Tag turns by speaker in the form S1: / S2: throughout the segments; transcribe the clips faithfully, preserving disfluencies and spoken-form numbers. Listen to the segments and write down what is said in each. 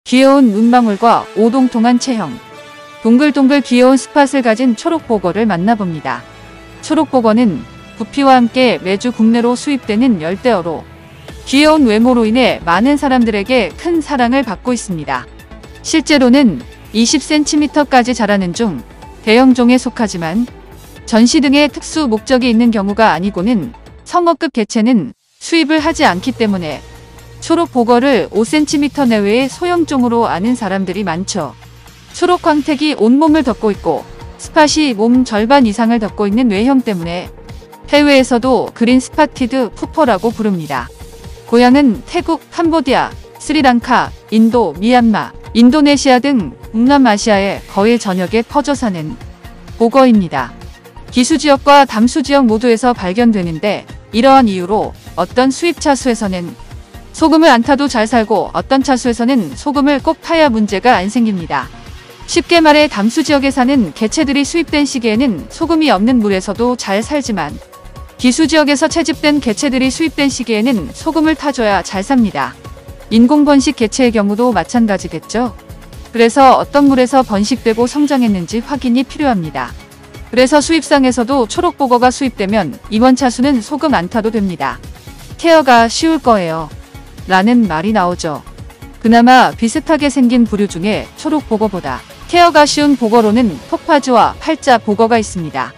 S1: 귀여운 눈망울과 오동통한 체형, 동글동글 귀여운 스팟을 가진 초록보거를 만나봅니다. 초록보거는 부피와 함께 매주 국내로 수입되는 열대어로 귀여운 외모로 인해 많은 사람들에게 큰 사랑을 받고 있습니다. 실제로는 이십 센티미터까지 자라는 중 대형종에 속하지만 전시 등의 특수 목적이 있는 경우가 아니고는 성어급 개체는 수입을 하지 않기 때문에 초록보거를 오 센티미터 내외의 소형종으로 아는 사람들이 많죠. 초록 광택이 온몸을 덮고 있고 스팟이 몸 절반 이상을 덮고 있는 외형 때문에 해외에서도 그린 스팟티드 푸퍼라고 부릅니다. 고향은 태국, 캄보디아, 스리랑카, 인도, 미얀마, 인도네시아 등 동남아시아의 거의 전역에 퍼져 사는 보거입니다. 기수지역과 담수지역 모두에서 발견되는데 이러한 이유로 어떤 수입 차수에서는 소금을 안 타도 잘 살고 어떤 차수에서는 소금을 꼭 타야 문제가 안 생깁니다. 쉽게 말해 담수지역에 사는 개체들이 수입된 시기에는 소금이 없는 물에서도 잘 살지만 기수지역에서 채집된 개체들이 수입된 시기에는 소금을 타줘야 잘 삽니다. 인공 번식 개체의 경우도 마찬가지겠죠. 그래서 어떤 물에서 번식되고 성장했는지 확인이 필요합니다. 그래서 수입상에서도 초록보거가 수입되면 이번 차수는 소금 안 타도 됩니다. 케어가 쉬울 거예요. 라는 말이 나오죠. 그나마 비슷하게 생긴 부류 중에 초록보거보다 케어가 쉬운 보거로는 토파즈와 팔자 보거가 있습니다.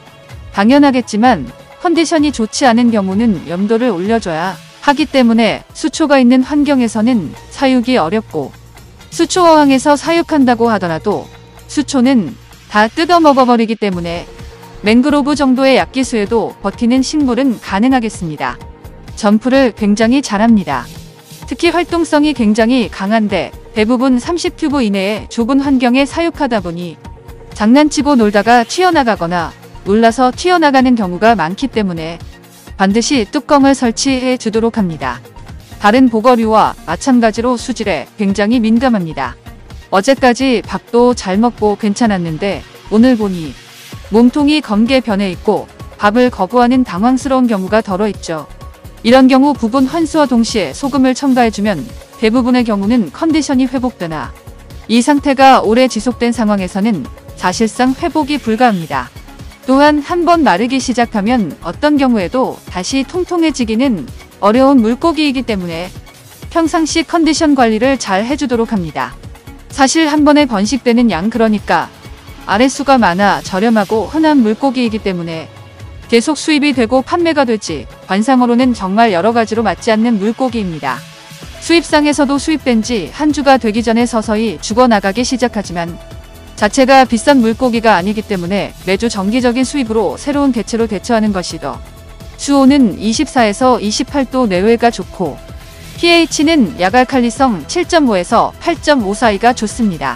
S1: 당연하겠지만 컨디션이 좋지 않은 경우는 염도를 올려줘야 하기 때문에 수초가 있는 환경에서는 사육이 어렵고 수초 어항에서 사육한다고 하더라도 수초는 다 뜯어 먹어버리기 때문에 맹그로브 정도의 약기수에도 버티는 식물은 가능하겠습니다. 점프를 굉장히 잘합니다. 특히 활동성이 굉장히 강한데 대부분 삼십 큐브 이내의 좁은 환경에 사육하다 보니 장난치고 놀다가 튀어나가거나 놀라서 튀어나가는 경우가 많기 때문에 반드시 뚜껑을 설치해 주도록 합니다. 다른 보거류와 마찬가지로 수질에 굉장히 민감합니다. 어제까지 밥도 잘 먹고 괜찮았는데 오늘 보니 몸통이 검게 변해 있고 밥을 거부하는 당황스러운 경우가 덜어 있죠. 이런 경우 부분 환수와 동시에 소금을 첨가해주면 대부분의 경우는 컨디션이 회복되나 이 상태가 오래 지속된 상황에서는 사실상 회복이 불가합니다. 또한 한번 마르기 시작하면 어떤 경우에도 다시 통통해지기는 어려운 물고기이기 때문에 평상시 컨디션 관리를 잘 해주도록 합니다. 사실 한 번에 번식되는 양 그러니까 아랫수가 많아 저렴하고 흔한 물고기이기 때문에 계속 수입이 되고 판매가 될지 관상으로는 정말 여러가지로 맞지 않는 물고기입니다. 수입상에서도 수입된 지 한 주가 되기 전에 서서히 죽어나가기 시작하지만 자체가 비싼 물고기가 아니기 때문에 매주 정기적인 수입으로 새로운 개체로 대처하는 것이 더 수온은 이십사에서 이십팔 도 내외가 좋고 피에이치는 약알칼리성 칠 점 오에서 팔 점 오 사이가 좋습니다.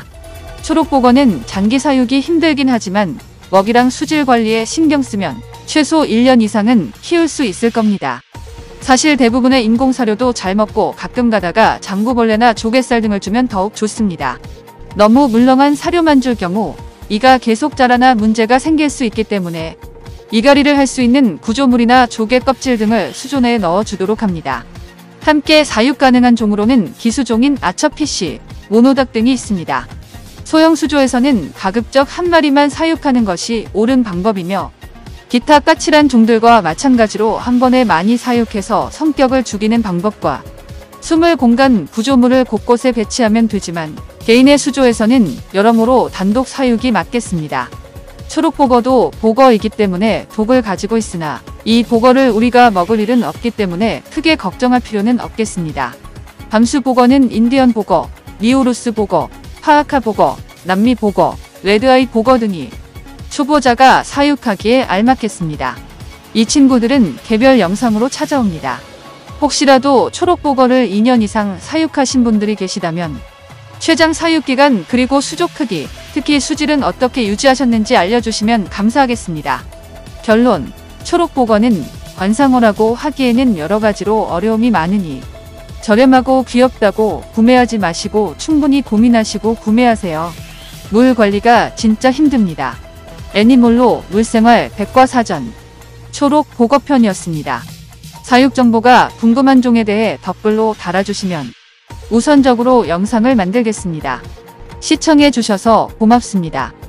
S1: 초록보거는 장기 사육이 힘들긴 하지만 먹이랑 수질 관리에 신경 쓰면 최소 일 년 이상은 키울 수 있을 겁니다. 사실 대부분의 인공사료도 잘 먹고 가끔 가다가 장구벌레나 조갯살 등을 주면 더욱 좋습니다. 너무 물렁한 사료만 줄 경우 이가 계속 자라나 문제가 생길 수 있기 때문에 이갈이를 할 수 있는 구조물이나 조개 껍질 등을 수조내에 넣어주도록 합니다. 함께 사육 가능한 종으로는 기수종인 아처피쉬, 모노닭 등이 있습니다. 소형 수조에서는 가급적 한 마리만 사육하는 것이 옳은 방법이며 기타 까칠한 종들과 마찬가지로 한 번에 많이 사육해서 성격을 죽이는 방법과 숨을 공간 구조물을 곳곳에 배치하면 되지만 개인의 수조에서는 여러모로 단독 사육이 맞겠습니다. 초록보거도 보거이기 때문에 독을 가지고 있으나 이 보거를 우리가 먹을 일은 없기 때문에 크게 걱정할 필요는 없겠습니다. 밤수보거는 인디언 보거, 리오루스 보거, 파아카 보거, 남미 보거, 레드아이 보거 등이 초보자가 사육하기에 알맞겠습니다. 이 친구들은 개별 영상으로 찾아옵니다. 혹시라도 초록보거를 이 년 이상 사육하신 분들이 계시다면 최장 사육기간 그리고 수조 크기, 특히 수질은 어떻게 유지하셨는지 알려주시면 감사하겠습니다. 결론, 초록보거는 관상어라고 하기에는 여러가지로 어려움이 많으니 저렴하고 귀엽다고 구매하지 마시고 충분히 고민하시고 구매하세요. 물 관리가 진짜 힘듭니다. 애니몰로 물생활 백과사전 초록보거편이었습니다. 사육 정보가 궁금한 종에 대해 댓글로 달아주시면 우선적으로 영상을 만들겠습니다. 시청해 주셔서 고맙습니다.